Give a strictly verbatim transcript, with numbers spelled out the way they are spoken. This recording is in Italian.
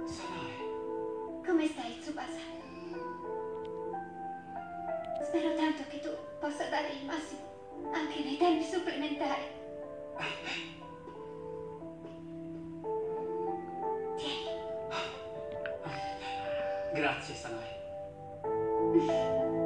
Sanae. Come stai, Tsubasa? Spero tanto che tu possa dare il massimo, anche nei tempi supplementari. Tieni. Grazie, Sanae.